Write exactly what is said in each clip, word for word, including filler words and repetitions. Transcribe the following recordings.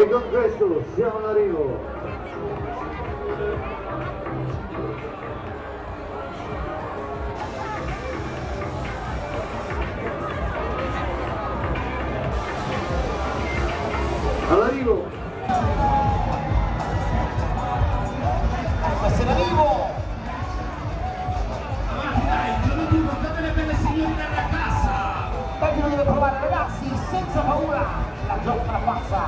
con questo siamo all'arrivo. All'arrivo. Questo è l'arrivo. Avanti dai, giovedì portatele per le signorine alla cassa. Tanto lo deve provare ragazzi, senza paura. La gioca la passa.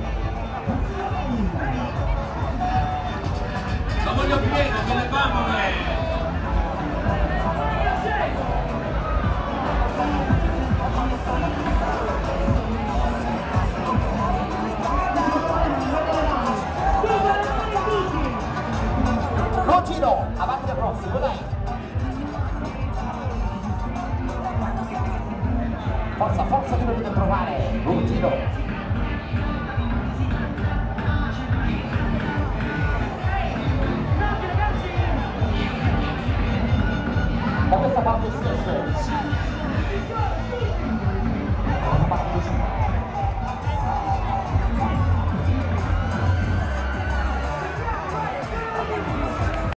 Lo voglio pieno, che le bambole. Non giro, avanti al prossimo, dai. Forza, forza che lo deve provare. Non giro.